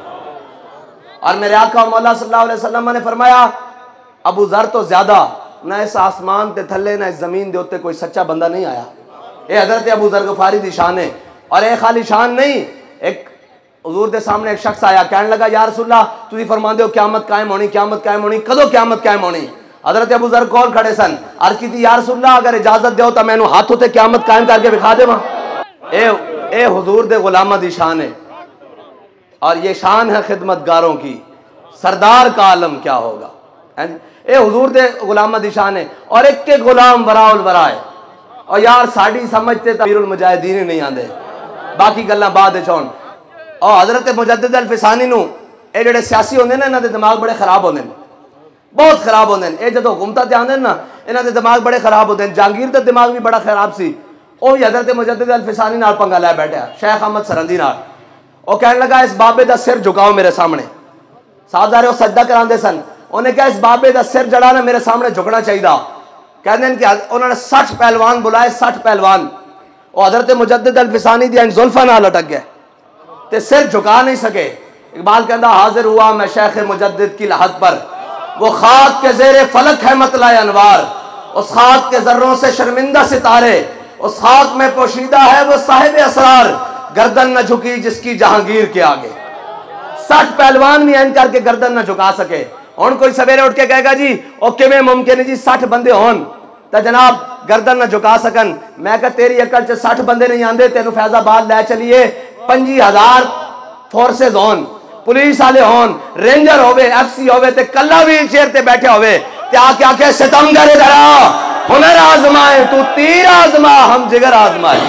اور میرے آقا و مولا صلی اللہ علیہ وسلم نے فرمایا ابو ذر تو زیادہ نہ اس آسمان تے تھلے نہ اس زمین دے اوتے کوئی سچا بندہ نہیں آیا. اے حضرت ابو ذر غفاری دی شان ہے. اور اے خالی شان نہیں, ایک حضور دے سامنے ایک شخص آیا, کہنے لگا یا رسول اللہ تسی فرماندے ہو قیامت قائم ہونی قیامت قائم ہونی کدو قیامت قائم ہونی. حضرت ابو ذر کول کھڑے سن, عرض کی تھی یا رسول اللہ اگر اجازت دیو تو میں نو ہاتھوں تے قیامت قائم کر کے دکھا دیواں. اے اے حضور دے غلامہ دی شان ہے. اور یہ شان ہے خدمت گاروں کی, سردار کا عالم کیا ہوگا. اے حضور دے غلامہ دی شان ہے. اور ایک کے غلام وراء الورا ہے. اور یار ساڑی سمجھتے امیر المجاہدین نہیں آندے, باقی گلاں بعد وچ ہون. اور حضرت مجدد الفسانی نو اے جڑے سیاسی ہوندے نے انہاں دے دماغ بڑے خراب ہوندے نے, بہت خراب ہوندے نے. اے جدوں حکومتاں تے آندے نا انہاں دے دماغ بڑے خراب ہوندے نے. جہانگیر دا دماغ بھی بڑا خراب سی, اوہی حضرت مجدد الفسانی نال پنگا لے بیٹھا شیخ احمد سرندی نال. او کہنے لگا اس بابے دا سر جھکاؤ میرے سامنے. صاحبزادے او سجدہ کراندے سن, انہیں کہا اس بابے دا سر جڑا نا میرے سامنے جھکنا چاہیے. کہتے ہیں کہ انہوں نے سٹھ پہلوان بلائے, سٹھ پہلوان. اور حضرت مجدد الفسانی دی ان زلفاں نال لٹک گئے تے سر جھکا نہیں سکے. اقبال کہندا حاضر ہوا میں شیخ مجدد کی لحد پر, وہ خاک کے زیر فلک ہے مطلع انوار, اس خاک کے ذروں سے شرمندہ ستارے, اس خاک میں پوشیدہ ہے وہ صاحب اسرار, گردن نہ جھکی جس کی جہانگیر کے آگے. سٹھ پہلوان بھی این کر کے گردن نہ جھکا سکے. ہن کوئی سویرے اٹھ کے کہے گا جی او کیویں ممکن ہے جی سٹھ بندے ہون تے جناب گردن نہ جھکا سکن. میں کہ تیری عقل چ سٹھ بندے نہیں آندے, تینوں فیض آباد لے چلیے پنجی ہزار فورسز ہون, پولیس والے ہون, رینجر ہوے, ایف سی ہوے تے کلا ویل چیئر تے بیٹھے ہوے تے آ کے آ کے ستمگر ادھر آ, ہنر آزمائے تو تیر آزما ہم جگر آزمائے.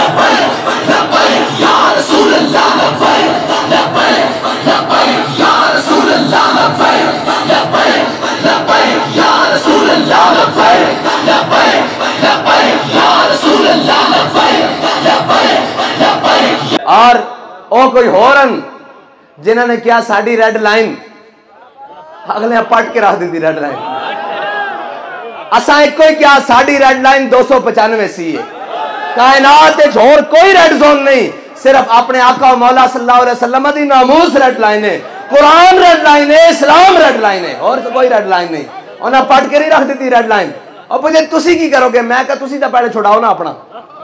یا رسول اللہ لبیک لبیک لبیک یا رسول اللہ لبیک لبیک لبیک یا رسول اللہ لبیک لبیک لبیک یا رسول اللہ لبیک لبیک لبیک. اور او کوئی ہورن جنہوں نے کیا ساڑی ریڈ لائن اگلے پٹ کے رکھ دی ریڈ لائن. اساں ایک کوئی کیا ساڑی ریڈ لائن دو سو پچانوے سی ہے. کائنات ایک اور کوئی ریڈ زون نہیں, صرف اپنے آقا و مولا صلی اللہ علیہ وسلم دی ناموس ریڈ لائن ہے, قرآن ریڈ لائن ہے, اسلام ریڈ لائن ہے, اور کوئی ریڈ لائن نہیں. انہاں پٹ کے نہیں رکھ دیتی ریڈ لائن. اور پوچھے تسی کی کرو گے, میں کہا تسی تا پہلے چھڑاؤ نا اپنا,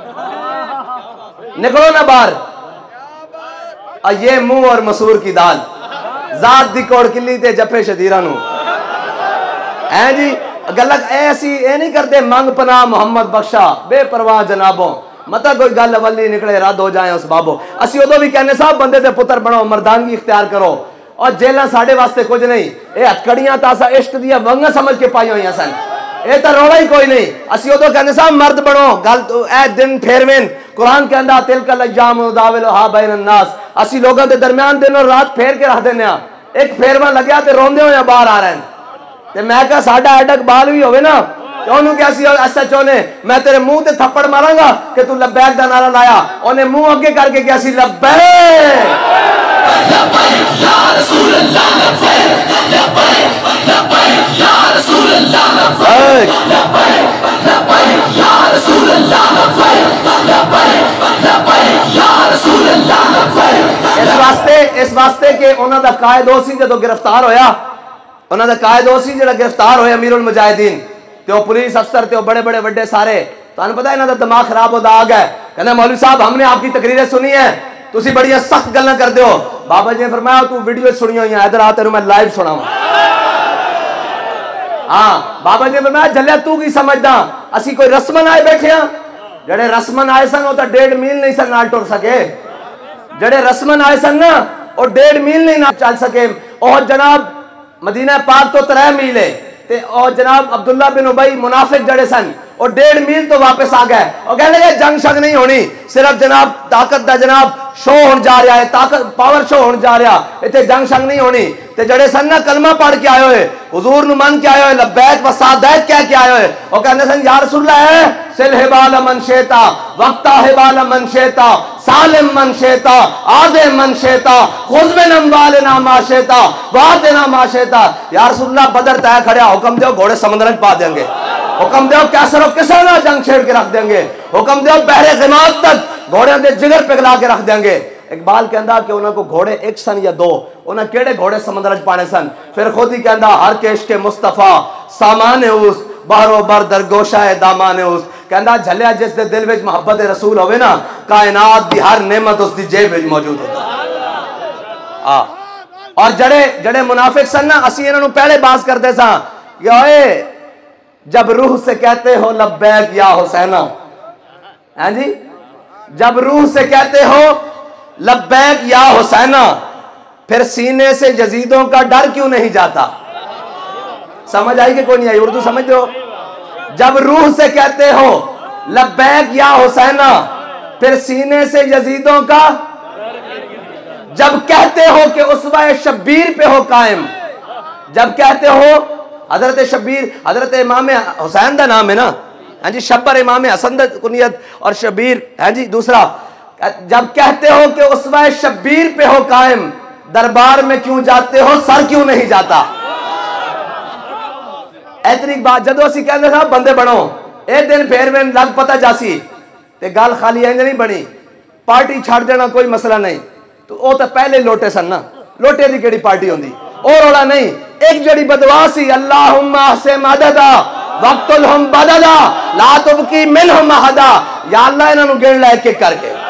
نکلو نا باہر. اور یہ منہ اور مسور کی دال, ذات دی کوڑ کلی تے جپے شدیرہ نو. ہیں جی گلت ایسی اے نہیں کرتے منگ پناہ محمد بخشا بے پرواہ جنابوں, مطلب کوئی گل ولی نکلے رد ہو جائیں اس بابو. اسی ادو بھی کہنے صاحب بندے دے پتر بنو, مردانگی اختیار کرو. اور جیلہ ساڑھے واسطے کچھ نہیں, اے ہتکڑیاں تاسا عشق دیا ونگا سمجھ کے پائی ہوئی ہیں سن, اے تا روڑا ہی کوئی نہیں. اسی ادو کہنے صاحب مرد بنو, گل تو اے دن پھیروین, قرآن کے اندر تلک الایام نداولھا بین الناس, اسی لوگوں دے درمیان دن اور رات پھیر کے رکھ دینے. ایک پھیرواں لگیا تے روندے ہوئے باہر آ رہے ہیں. تے میں کہا ساڑھا ایڈک بال بھی ہوئے نا, انہوں کیا سی ایس ایچ او نے میں تیرے منہ تے تھپڑ مارا گا کہ تو لبیک دا نعرہ لایا. انہیں منہ اگے کر کے کیا سی لبیک لبیک یا رسول اللہ لبیک لبیک لبیک یا رسول اللہ لبیک لبیک لبیک یا رسول اللہ لبیک لبیک لبیک یا رسول اللہ لبیک. اس واسطے اس واسطے کہ انہوں دا قائد ہو سی جدو گرفتار ہویا, انہوں دا قائد ہو سی جڑا گرفتار ہویا امیر المجاہدین, تے وہ پولیس افسر تے وہ بڑے بڑے وڈے سارے, تو انہوں پتا ہے انہوں دا دماغ خراب ہوتا آ گئے. کہنا مولوی صاحب ہم نے آپ کی تقریریں سنی ہیں, تسی بڑی سخت گلاں کردے ہو. بابا جی نے فرمایا تو ویڈیو سنی ہوئی ہیں, ادھر آ تینوں میں لائیو سناواں. ہاں بابا جی فرمایا جلیا تو کی سمجھدا اسی کوئی رسمن آئے بیٹھے ہاں جڑے رسمن آئے سن وہ تو ڈیڑھ میل نہیں سن نال ٹر سکے جڑے رسمن آئے سن نا وہ ڈیڑھ میل نہیں نہ چل سکے اور جناب مدینہ پاک تو ترے میل ہے تے اور جناب عبداللہ بن ابی منافق جڑے سن اور ڈیڑھ میل تو واپس آ گئے اور کہنے لگے جنگ شنگ نہیں ہونی صرف جناب طاقت دا جناب شو ہون جا رہا ہے طاقت پاور شو ہون جا رہا اتنے جنگ شنگ نہیں ہونی تے جڑے سن نا کلمہ پڑھ کے آئے ہوئے حضور نو من کے آئے ہوئے لبیک و سعدیت کہہ کے آئے ہوئے اور کہنے سن یا رسول اللہ ہے سل حبال من شیطا وقتا حبال من شیطا سالم من شیطا آدم من شیطا خذ من اموالنا ما شیطا وعدنا ما شیطا یا رسول اللہ بدر طے کھڑیا حکم دیو گھوڑے سمندر پا دیں گے حکم دیو کیسر و کسر نہ جنگ چھیڑ کے رکھ دیں گے حکم دیو بحر غماد تک گھوڑے دے جگر پگلا کے رکھ دیں گے اقبال کہندا کہ انہاں کو گھوڑے ایک سن یا دو انہاں کیڑے گھوڑے سمندر وچ پانے سن پھر خود ہی کہندا ہر کیش کے مصطفیٰ سامان اس بہرو بر درگوشہ دامان اس کہندا جھلیا جس دے دل وچ محبت رسول ہوئے نا کائنات دی ہر نعمت اس دی جیب وچ موجود ہوتا آ اور جڑے جڑے منافق سن نا اسی انہاں نو پہلے باز کردے ساں کہ اوئے جب روح سے کہتے ہو لبیک یا حسینہ ہاں جی جب روح سے کہتے ہو لبیک یا حسینہ پھر سینے سے یزیدوں کا ڈر کیوں نہیں جاتا سمجھ آئی کہ کوئی نہیں آئی اردو سمجھ دو جب روح سے کہتے ہو لبیک یا حسینہ پھر سینے سے یزیدوں کا جب کہتے ہو کہ اسوہ شبیر پہ ہو قائم جب کہتے ہو حضرت شبیر حضرت امام حسین دا نام ہے نا ہاں جی شبر امام حسن دا کنیت اور شبیر ہاں جی دوسرا جب کہتے ہو کہ اسوہ شبیر پہ ہو قائم دربار میں کیوں جاتے ہو سر کیوں نہیں جاتا ایتنی بات جدو اسی کہتے تھا بندے بنو ایک دن پھر میں لگ پتہ جاسی تے گال خالی اینج نہیں بنی پارٹی چھاڑ دینا کوئی مسئلہ نہیں تو وہ تو پہلے لوٹے سن نا لوٹے دی کیڑی پارٹی ہوندی اور اولا نہیں ایک جڑی بدواسی اللہم احسن مددا وقتلہم بددا لا تبکی منہم احدا یا اللہ انہوں گن لے کے کر کے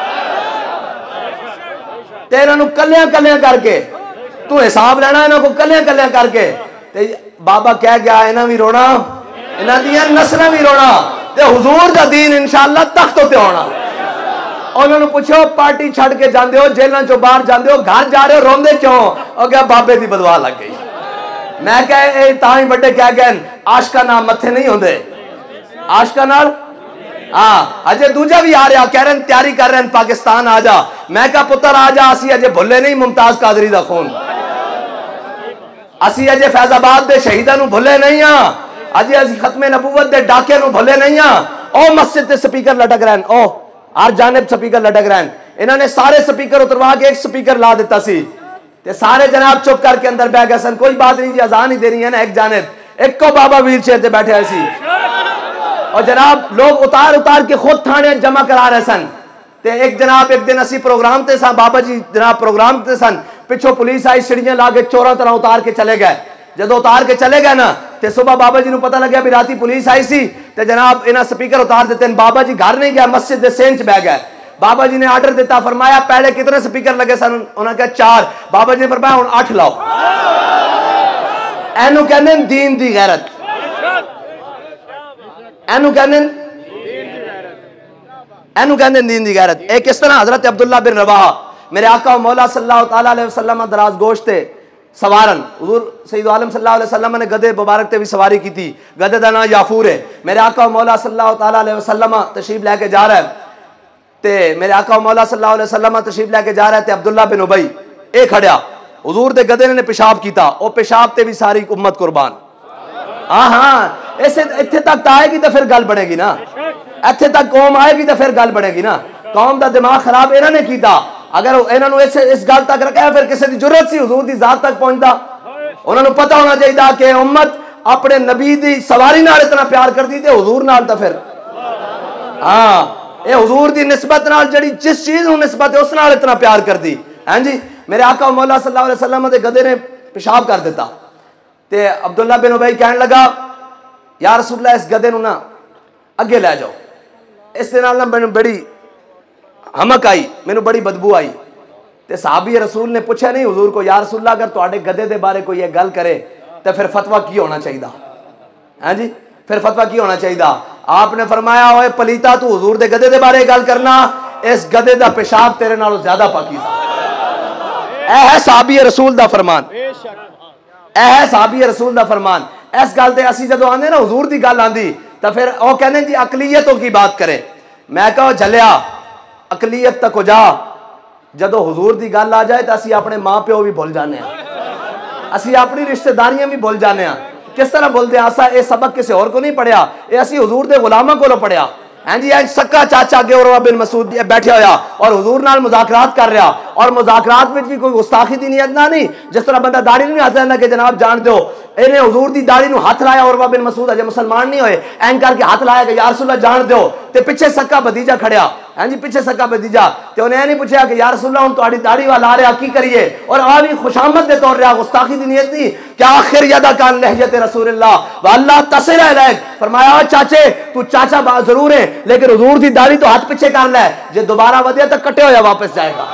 تیرے انہوں کلیاں کلیاں کر کے تو حساب لینا انہوں کو کلیاں کلیاں کر کے بابا کہہ گیا انہوں بھی رونا انہوں دیا نسلیں بھی رونا تے حضور دا دین انشاءاللہ تخت ہوتے ہونا انہوں نے پوچھو پارٹی چھڑ کے جاندے ہو جیلن چو باہر جاندے ہو گھر جا رہے ہو روندے کیوں اور کیا بابے دی بدوا لگ گئی میں کہے اے تاہیں بڑے کیا گئے عاشقہ نام متھے نہیں ہوندے عاشقہ نال ہاں اجے دوجہ بھی آ رہا کہہ رہے ہیں تیاری کر رہے ہیں پاکستان آ جا میں کہا پتر آ جا اسی اجے بھلے نہیں ممتاز قادری دا خون اسی اجے فیض آباد دے شہیدہ نو بھلے نہیں ہاں اجے اسی ختم نبوت دے ڈاکے نو بھلے نہیں ہاں او مسجد تے سپیکر لٹک رہے ہیں او ہر جانب سپیکر لٹک رہے ہیں انہوں نے سارے سپیکر اتروا کے ایک سپیکر لا دیتا سی تے سارے جناب چپ کر کے اندر بیٹھ گئے سن کوئی بات نہیں جی اذان ہی دینی ہے نا ایک جانب ایک کو بابا ویل چیئر تے بیٹھے ایسی اور جناب لوگ اتار اتار کے خود تھانے جمع کرا رہے سن تے ایک جناب ایک دن اسی پروگرام تے سن بابا جی جناب پروگرام تے سن پچھو پولیس آئی سڑیاں لا کے چورا طرح اتار کے چلے گئے جدو اتار کے چلے گئے نا تے صبح بابا جی نو پتہ لگیا بھی راتی پولیس آئی سی تے جناب انہاں سپیکر اتار دیتے ہیں بابا جی گھر نہیں گیا مسجد دے سینچ بہ گئے بابا جی نے آرڈر دیتا فرمایا پہلے کتنے سپیکر لگے سن انہوں نے کہا چار بابا جی نے فرمایا ہن آٹھ لاؤ اینو کہنے دین دی غیرت اینو کہنے اینو کہنے دین دی غیرت ایک اس طرح حضرت عبداللہ بن رواحہ میرے آقا و مولا صلی اللہ تعالیٰ علیہ وسلم دراز گوشت تھے سوارن حضور سید عالم صلی اللہ علیہ وسلم نے گدے مبارک تے بھی سواری کی تھی گدے دا نام یافور ہے میرے آقا و مولا صلی اللہ تعالیٰ علیہ وسلم تشریف لے کے جا رہا ہے تے میرے آقا و مولا صلی اللہ علیہ وسلم تشریف لے کے جا رہا ہے تے عبداللہ بن ابی اے کھڑیا حضور دے گدے نے پیشاب کیتا او پیشاب تے بھی ساری امت قربان ہاں ہاں ایسے اتھے تک آئے گی تو پھر گل بنے گی نا اتھے تک قوم آئے گی تو پھر گل بنے گی نا قوم دا دماغ خراب انہوں نے کیتا اگر انہوں نے اس گل تک رکھا ہے پھر کسی دی ضرورت سی حضور دی ذات تک پہنچتا انہوں نے پتہ ہونا چاہیے کہ امت اپنے نبی دی سواری نال اتنا پیار کر دی تے حضور نال تا پھر ہاں اے حضور دی نسبت نال جڑی جس چیز نو نسبت ہے اس نال اتنا پیار کر دی ہاں جی میرے آقا و مولا صلی اللہ علیہ وسلم دے گدے نے پیشاب کر دیتا تے عبداللہ بن ابی کہنے لگا یا رسول اللہ اس گدے نو نا اگے لے جاؤ اس دے نال نا میں بڑی ہمک آئی میں نے بڑی بدبو آئی تے صحابی رسول نے پوچھا نہیں حضور کو یا رسول اللہ اگر تواڈے گدے دے بارے کوئی یہ گل کرے تو پھر فتویٰ کی ہونا چاہیے ہاں جی پھر فتویٰ کی ہونا چاہیے؟ آپ نے فرمایا ہوئے پلیتا تو حضور دے گدے دے بارے گل کرنا، اس گدے دا پیشاب تیرے نالوں زیادہ پاکیزہ۔ اے ہے صحابی رسول دا فرمان، اے ہے صحابی رسول دا فرمان۔ اس گل تے اسی جدو آنے نا حضور دی گل آندی تو پھر وہ کہنے جی اقلیتوں کی بات کرے۔ میں کہو جھلیا اقلیت تک ہو جا، جدو حضور دی گل آ جائے تو اسی اپنے ماں پیو بھی بھول جانے ہیں، اسی اپنی رشتہ داریاں بھی بھول جانے ہیں۔ کس طرح بولتے ہیں؟ اسا اے سبق کسی اور کو نہیں پڑھیا، اے اسی حضور دے غلامہ کو لو پڑھیا۔ ہاں جی ایک سکا چاچا اگے عروہ بن مسعود بیٹھے ہویا اور حضور نال مذاکرات کر رہا، اور مذاکرات میں بھی کوئی گستاخی دی نیت نہ نہیں، جس طرح بندہ داڑھی نہیں ہاتھ لینا کہ جناب جان دو، انہیں حضور دی داڑھی نو ہاتھ لایا عروہ بن مسعود اجے مسلمان نہیں ہوئے، این کر کے ہاتھ لایا کہ یا رسول اللہ جان دو، تے پیچھے سکا بھتیجا کھڑیا، ہاں جی پیچھے سکا بھتیجا، تے انہیں نہیں پوچھا کہ یا رسول اللہ ہم تہاڈی داڑھی والا آ رہا کی کریے، اور آوی خوشامد دے طور رہا، گستاخی دی نیت نہیں کہ آخر یدا کان لہجت رسول اللہ واللہ تصل الیک۔ فرمایا چاچے تو چاچا با ضرور ہے لیکن حضور دی داڑھی تو ہاتھ پیچھے کر لے، جے دوبارہ ودیا تو کٹے ہویا واپس جائے گا۔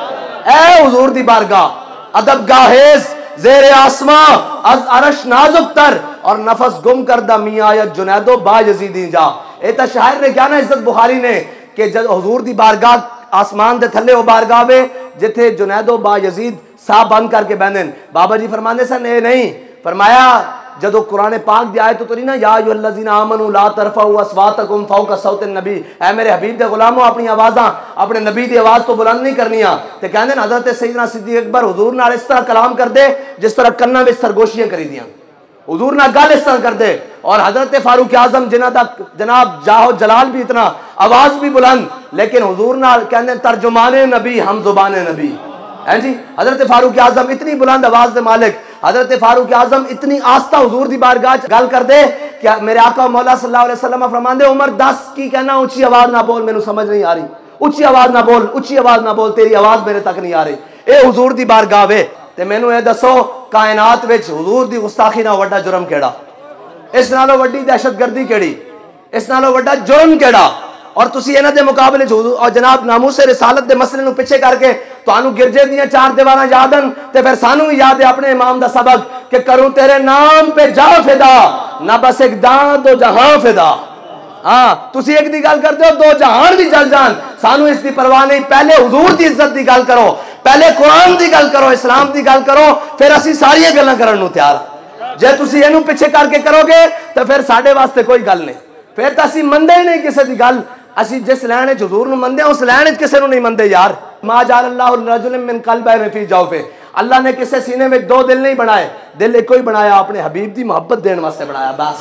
اے حضور دی بارگاہ ادب گاہیز زیر آسماں از عرش نازک تر اور نفس گم کردہ میاں آیت جنیدو با یزیدی جا۔ ایتا شاعر نے کیا نا عزت بخاری نے کہ جب حضور دی بارگاہ آسمان دے تھلے ہو بارگاہ وے جتھے جنیدو با یزید سا بند کر کے بہنن، بابا جی فرمانے سن اے نہیں، فرمایا جدو قرآن پاک دی آیت تو نہیں نا یا ایھا الذین آمنوا لا ترفعوا اصواتکم فوق صوت النبی، اے میرے حبیب دے غلاموں اپنی آوازاں اپنے نبی دی آواز تو بلند نہیں کرنیاں، تے کہندے نا حضرت سیدنا صدیق اکبر حضور نال اس طرح کلام کر دے جس طرح کناں وچ سرگوشیاں کری دیاں، حضور نال گل اس طرح کر دے، اور حضرت فاروق اعظم جنہاں دا جناب جاہ و جلال بھی اتنا، آواز بھی بلند، لیکن حضور نال کہندے ترجمان نبی ہم زبان نبی، ہیں جی حضرت فاروق اعظم اتنی بلند آواز دے مالک، حضرت فاروق اعظم اتنی آستہ حضور دی بارگاہ گل کر دے کہ میرے آقا مولا صلی اللہ علیہ وسلم فرماندے عمر دس کی کہنا اونچی آواز نہ بول، مینوں سمجھ نہیں آ رہی، اونچی آواز نہ بول، اونچی آواز نہ بول، تیری آواز میرے تک نہیں آ رہی، اے حضور دی بارگاہ وے، تے مینوں اے دسو کائنات وچ حضور دی گستاخی نہ وڈا جرم کیڑا، اس نالوں وڈی دہشت گردی کیڑی، اس نالوں وڈا جرم کیڑا، اور تسی انہاں دے مقابلے اور جناب ناموس رسالت دے مسئلے نو پیچھے کر کے تانوں گرجے دیاں چار دیواراں یادن تے پھر سانوں یاد ہے اپنے امام دا سبق کہ کروں تیرے نام پہ جا فدا نہ بس ایک دان دو جہاں فدا۔ ہاں تسی ایک دی گل کرتے ہو دو جہان بھی جل جان، سانوں اس دی پرواہ نہیں، پہلے حضور دی عزت دی گل کرو، پہلے قرآن دی گل کرو، اسلام دی گل کرو، پھر اسی ساری گلاں کرن نو تیار۔ جے تسی اینوں پیچھے کر کے کرو گے تو پھر ساڈے واسطے کوئی گل نہیں، پھر تو اسی مندے ہی نہیں کسی دی گل، اسی جس لین وچ حضور نو مندے اس لین وچ کسے نو نہیں مندے یار۔ ما جعل اللہ الرجل من قلبین فی جوفہ، اللہ نے کسے سینے میں دو دل نہیں بنائے، دل ایک ہی بنایا، اپنے حبیب دی محبت دین واسطے بنایا بس،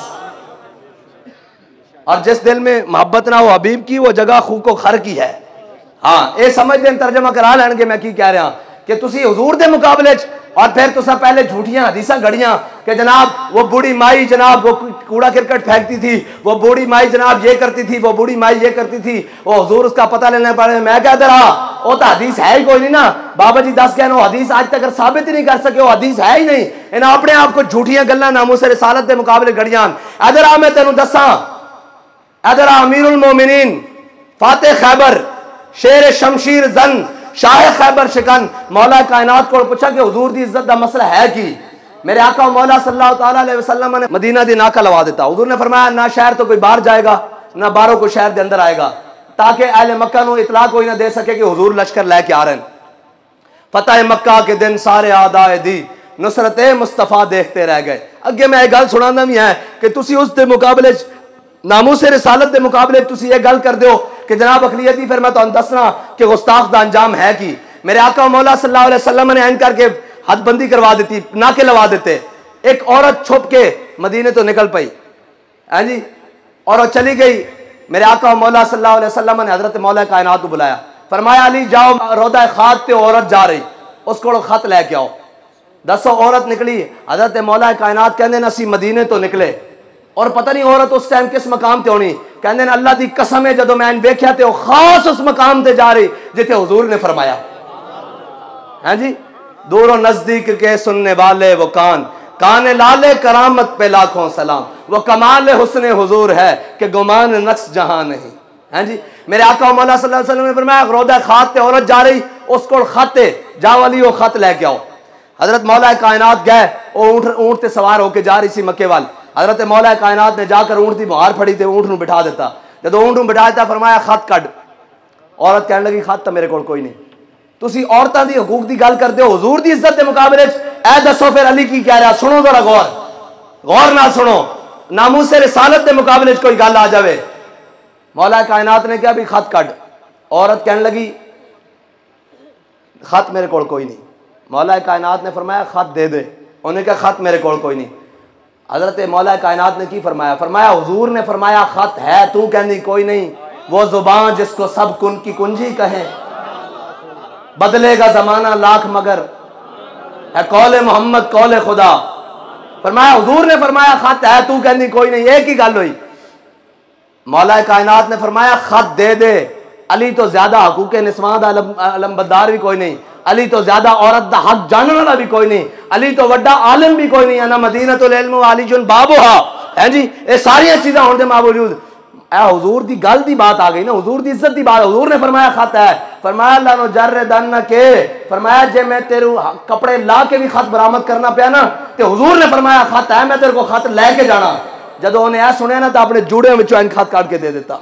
اور جس دل میں محبت نہ ہو حبیب کی وہ جگہ خو کو خر کی ہے۔ ہاں اے سمجھ دین ترجمہ کرا لین گے میں کی کہہ رہا کہ تسی حضور دے مقابلے چ، اور پھر تسا پہلے جھوٹیاں حدیثاں گھڑیاں کہ جناب وہ بوڑھی مائی جناب وہ کوڑا کرکٹ پھینکتی تھی، وہ بوڑھی مائی جناب یہ کرتی تھی، وہ بوڑھی مائی یہ کرتی تھی، وہ حضور اس کا پتہ لینے پڑے، میں کہہ دے رہا وہ تو حدیث ہے ہی کوئی نہیں نا، بابا جی دس کہنا وہ حدیث آج تک ثابت ہی نہیں کر سکے، وہ حدیث ہے ہی نہیں، انہیں اپنے آپ کو جھوٹیاں گلاں ناموس رسالت دے مقابلے گھڑیاں۔ ادھر آ میں تینوں دساں، ادھر آ امیر المومنین فاتح خیبر شیر شمشیر زن شاہ خیبر شکن مولا کائنات کو پوچھا کہ حضور دی عزت دا مسئلہ ہے کی؟ میرے آقا مولا صلی اللہ تعالیٰ علیہ وسلم نے مدینہ دی ناکہ لوا دیتا، حضور نے فرمایا نہ شہر تو کوئی باہر جائے گا نہ باہروں کو شہر دے اندر آئے گا، تاکہ اہل مکہ نو اطلاع کوئی نہ دے سکے کہ حضور لشکر لے کے آ رہے ہیں۔ فتح مکہ کے دن سارے آدائے دی نصرت مصطفیٰ دیکھتے رہ گئے۔ اگے میں ایک گل سنانا بھی ہے کہ تسی اس دے مقابلے ناموس رسالت دے مقابلے تسی یہ گل کر دیو کہ جناب اقلیتی، پھر میں تو دسنا کہ گستاخ دا انجام ہے کی۔ میرے آقا مولا صلی اللہ علیہ وسلم نے این کر کے حد بندی کروا دیتی، ناکے لوا دیتے، ایک عورت چھپ کے مدینے تو نکل پئی، ہاں جی، اور وہ چلی گئی۔ میرے آقا مولا صلی اللہ علیہ وسلم نے حضرت مولا کائنات کو بلایا، فرمایا علی جاؤ روضہ خات تے عورت جا رہی، اس کو خط لے کے آؤ۔ دسو عورت نکلی، حضرت مولا کائنات کہندے نا اسی مدینے تو نکلے، اور پتہ نہیں عورت اس ٹائم کس مقام تے ہونی، کہندے نا اللہ دی قسم ہے جدو میں نے ویکھیا تے وہ خاص اس مقام تے جا رہی جتے حضور نے فرمایا، ہاں جی، دور و نزدیک کے سننے والے وہ کان، کان لالے کرامت پہ لاکھوں سلام، وہ کمال حسن حضور ہے کہ گمان نقص جہاں نہیں، ہاں جی۔ میرے آقا مولا صلی اللہ علیہ وسلم نے فرمایا روضہ خات تے عورت جا رہی، اس کو خط جا والی وہ خط لے کے آؤ۔ حضرت مولا کائنات گئے، وہ اونٹ اونٹ تے سوار ہو کے جا رہی سی مکے وال، حضرت مولا کائنات نے جا کر اونٹ دی بہار پھڑی تے اونٹ نو بٹھا دیتا. جب اونٹ نو بٹھا دیتا فرمایا خط کڈ. عورت کہنے لگی خط تو میرے کول کوئی نہیں. تسی عورتاں دی حقوق دی گل کردے ہو, حضور دی عزت دے مقابلے وچ اے دسو پھر علی کی کہہ رہا, سنو ذرا غور غور نہ سنو, ناموس رسالت دے مقابلے وچ کوئی گل آ جاوے. مولا کائنات نے کہا بھی خط کڈ. عورت کہنے لگی خط میرے کول کوئی نہیں. مولا کائنات نے فرمایا خط دے دے. انہوں نے کہا خط میرے کول کوئی نہیں. حضرت مولا کائنات نے کی فرمایا؟ فرمایا حضور نے فرمایا خط ہے, تو کہندی کوئی نہیں. وہ زبان جس کو سب کن کی کنجی کہیں, بدلے گا زمانہ لاکھ مگر ہے قول محمد قول خدا. فرمایا حضور نے فرمایا خط ہے, تو کہندی کوئی نہیں. ایک ہی گل ہوئی. مولا کائنات نے فرمایا خط دے دے. علی تو زیادہ حقوق نسواں دا علمبردار بھی کوئی نہیں. علی تو زیادہ عورت دا حق جاننے والا بھی کوئی نہیں. علی تو وڈا عالم بھی کوئی نہیں. انا مدینۃ العلم و علی جن بابھا ہے جی. یہ ساری چیزاں ہونے دے باوجود اے حضور دی گل دی بات آ گئی نا, حضور دی عزت دی بات. حضور نے فرمایا خط ہے. فرمایا اللہ نو جر دن کے فرمایا جے میں تیرے کپڑے لا کے بھی خط برآمد کرنا پیا نا تے حضور نے فرمایا خط ہے, میں تیرے کو خط لے کے جانا. جدو انہیں اے سنیا نا تو اپنے جوڑے وچوں ان خط کاٹ کے دے دیتا.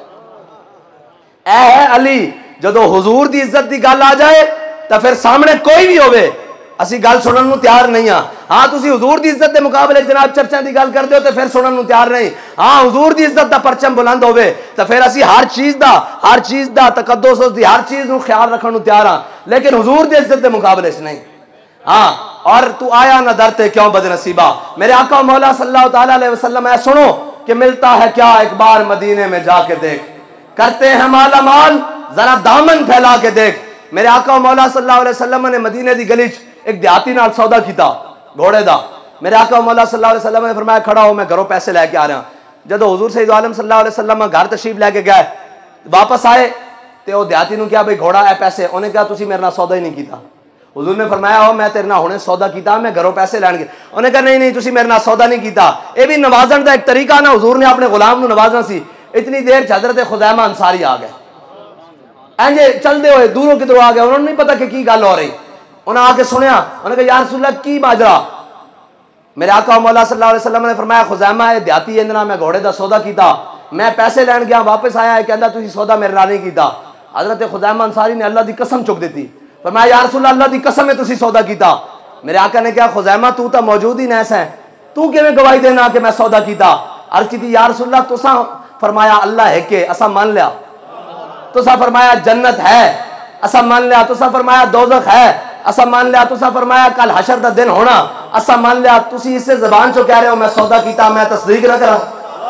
اے ہے علی. جدو حضور دی عزت دی گل آ جائے تو پھر سامنے کوئی بھی ہوئے اسی گل سنن نو تیار نہیں ہاں. ہاں تسی حضور دی عزت دے مقابلے جناب چرچا دی گل کر دیو تو پھر سنن نو تیار نہیں. ہاں حضور دی عزت دا پرچم بلند ہوئے تو پھر اسی ہر چیز دا ہر چیز دا تقدس دی ہر چیز نو خیال رکھن نو تیار ہاں, لیکن حضور دی عزت دے مقابلے سے نہیں. ہاں اور تو آیا نہ درتے کیوں بد نصیبہ. میرے آقا مولا صلی اللہ تعالیٰ علیہ وسلم اے سنو کہ ملتا ہے کیا ایک بار مدینے میں جا کے دیکھ, کرتے ہیں مالا مال ذرا دامن پھیلا کے دیکھ. میرے آقا مولا صلی اللہ علیہ وسلم نے مدینے دی گلی ایک دیہاتی نال سودا کیتا گھوڑے دا. میرے آقا مولا صلی اللہ علیہ وسلم نے فرمایا کھڑا ہو, میں گھروں پیسے لے کے آ رہا ہوں. جدو حضور سید عالم صلی اللہ علیہ وسلم گھر تشریف لے کے گئے, واپس آئے تے وہ دیہاتی نو کیا بھئی گھوڑا ہے پیسے. انہیں کہا تسی میرے نال سودا ہی نہیں کیتا. حضور نے فرمایا ہو میں تیرے نال ہونے سودا کیتا, میں گھروں پیسے لین گیا. انہیں کہا نہیں نہیں تسی میرے نال سودا نہیں کیتا. اے بھی نوازن دا ایک طریقہ نا, حضور نے اپنے غلام نو نوازنا سی. اتنی دیر حضرت خزیمہ انصاری آ گئے, اینجے چل دے ہوئے دوروں کدھروں آ گئے. انہوں نے نہیں پتا کہ کی گل ہو رہی. انہیں آ کے سنیا, انہوں نے کہا یا رسول اللہ کی ماجرا. میرے آقا مولا صلی اللہ علیہ وسلم نے فرمایا خزیمہ ہے دیہاتی اندنا میں گھوڑے دا سودا کیتا, میں پیسے لین گیا واپس آیا ہے کہندا تسی سودا میرے نال نہیں کیتا. حضرت خزیمہ انصاری نے اللہ دی قسم چک دیتی. فرمایا یا رسول اللہ اللہ دی قسم ہے تسی سودا کیتا. میرے آقا نے کہا خزیمہ تو تا موجود ہی نیس ہے, تو کیویں گواہی دینا کہ میں سودا کیتا. عرض کی یا رسول اللہ تساں فرمایا اللہ ہے کہ اسا مان لیا, تساں فرمایا جنت ہے اسا مان لیا, تساں فرمایا دوزخ ہے اسا مان لیا, تساں فرمایا کل حشر دا دن ہونا اسا مان لیا. تسی اس سے زبان چو کہہ رہے ہو میں سودا کیتا, میں تصدیق نہ کرا.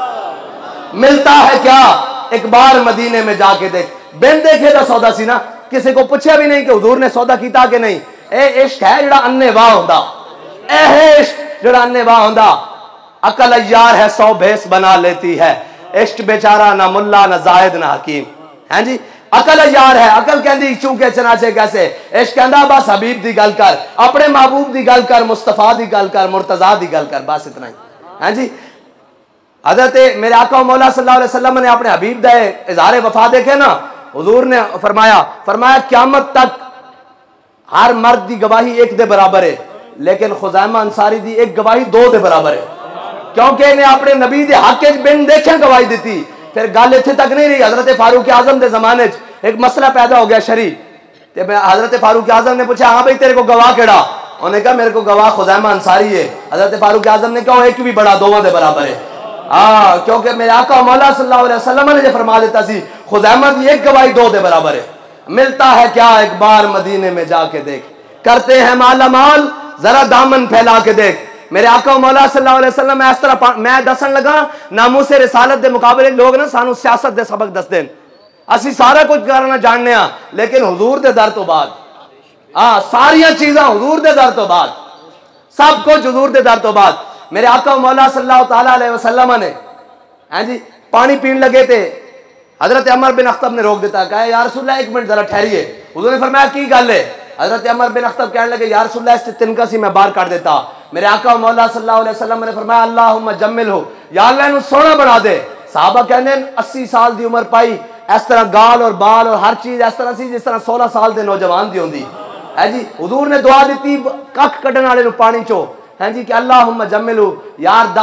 ملتا ہے کیا ایک بار مدینے میں جا کے دیکھ. بن دیکھے دا سودا سی نا, کسی کو پوچھا بھی نہیں کہ حضور نے سودا کیتا کہ نہیں. اے عشق ہے جڑا انے واہ ہوندا, اے ہے عشق جڑا انے واہ ہوندا. عقل عیار ہے سو بھیس بنا لیتی ہے, عشق بیچارہ نہ ملا نہ زاہد نہ حکیم. ہیں جی عقل عیار ہے, عقل کہندی چونکہ چنانچہ کیسے. عشق کہندا بس حبیب دی گل کر, اپنے محبوب دی گل کر, مصطفیٰ دی گل کر, مرتضیٰ دی گل کر, بس اتنا ہی. ہیں جی حضرت میرے آقا مولا صلی اللہ علیہ وسلم نے اپنے حبیب دا اظہار وفا دیکھے نا. حضور نے فرمایا فرمایا قیامت تک ہر مرد دی گواہی ایک دے برابر ہے, لیکن خزیمہ انصاری دی ایک گواہی دو دے برابر ہے, کیونکہ انہیں اپنے نبی دے حق وچ بن دیکھیں گواہی دیتی. پھر گل اتنے تک نہیں رہی. حضرت فاروق اعظم دے زمانے ایک مسئلہ پیدا ہو گیا شرعی. حضرت فاروق اعظم نے پوچھا ہاں بھائی تیرے کو گواہ کیڑا. انہوں نے کہا میرے کو گواہ خزیمہ انصاری ہے. حضرت فاروق اعظم نے کہا ایک بھی بڑا دونوں دے برابر ہے. ہاں کیونکہ میرے آقا مولا صلی اللہ علیہ وسلم نے جو فرما دیتا سی خزیمہ کی ایک گواہی دو دے برابر ہے. ملتا ہے کیا ایک بار مدینے میں جا کے دیکھ, کرتے ہیں مالا مال ذرا دامن پھیلا کے دیکھ. میرے آقا مولا صلی اللہ علیہ وسلم میں اس طرح میں دسن لگا ناموس رسالت دے مقابلے لوگ نا سانو سیاست دے سبق دس دین, اسی سارا کچھ کرنا جاننے ہاں, لیکن حضور دے در تو بعد ہاں ساریاں چیزاں حضور دے در تو بعد, سب کچھ حضور دے در تو بعد. میرے آقا مولا صلی اللہ تعالیٰ علیہ وسلم نے ہاں جی پانی پین لگے تھے. حضرت عمر بن اخطب نے روک دیتا, کہا یا رسول اللہ ایک منٹ ذرا ٹھہریے. حضور نے فرمایا کی گل ہے. حضرت عمر بن اخطب کہنے لگے یا رسول اللہ اس سے تنکا سی میں باہر کر دیتا. میرے آقا مولا صلی اللہ علیہ وسلم نے فرمایا اللہم جمل ہو, یا اللہ انہوں سونا بنا دے. صحابہ کہنے اسی سال دی عمر پائی, اس طرح گال اور بال اور ہر چیز اس طرح سی جس طرح سولہ سال دے نوجوان دی ہوندی ہے جی. حضور نے دعا دیتی ککھ کڈن والے نو پانی چو ہے جی کہ اللہم جمل ہو, یار دس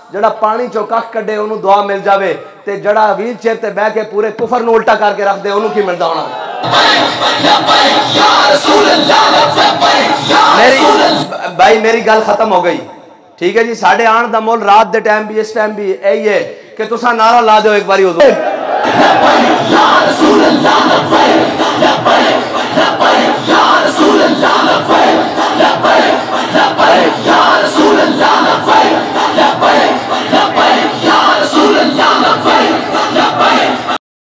جڑا پانی چو کخ کڈے انہوں دعا مل جاوے تے جڑا ویل چیئر تے بہ کے پورے کفر نو الٹا کر کے رکھ دے انہوں کی ملدا ہونا. میری بھائی میری گل ختم ہو گئی ٹھیک ہے جی. ساڑھے آن دا مول رات دے ٹائم بھی اس ٹائم بھی یہی ہے کہ تساں نعرہ لا دو ایک باری حضور